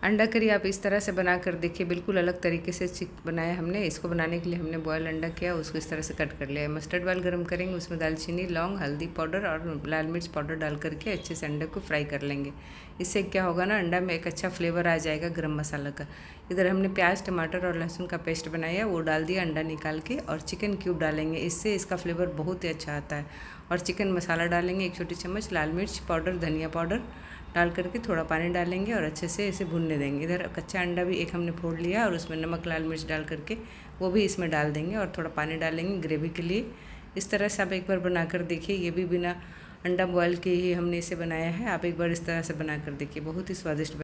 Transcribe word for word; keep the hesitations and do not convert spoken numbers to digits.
अंडा करी आप इस तरह से बना कर देखिए, बिल्कुल अलग तरीके से चिक बनाया हमने। इसको बनाने के लिए हमने बॉयल अंडा किया, उसको इस तरह से कट कर लिया है। मस्टर्ड ऑयल गरम करेंगे, उसमें दालचीनी, लौंग, हल्दी पाउडर और लाल मिर्च पाउडर डाल करके अच्छे से अंडे को फ्राई कर लेंगे। इससे क्या होगा ना, अंडा में एक अच्छा फ्लेवर आ जाएगा गरम मसाला का। इधर हमने प्याज, टमाटर और लहसुन का पेस्ट बनाया, वो डाल दिया अंडा निकाल के, और चिकन क्यूब डालेंगे, इससे इसका फ्लेवर बहुत ही अच्छा आता है। और चिकन मसाला डालेंगे एक छोटी चम्मच, लाल मिर्च पाउडर, धनिया पाउडर डाल करके थोड़ा पानी डालेंगे और अच्छे से इसे भूनने देंगे। इधर कच्चा अंडा भी एक हमने फोड़ लिया और उसमें नमक, लाल मिर्च डाल करके वो भी इसमें डाल देंगे और थोड़ा पानी डालेंगे ग्रेवी के लिए। इस तरह से आप एक बार बनाकर देखिए, ये भी बिना अंडा बॉयल के ही हमने इसे बनाया है। आप एक बार इस तरह से बनाकर देखिए, बहुत ही स्वादिष्ट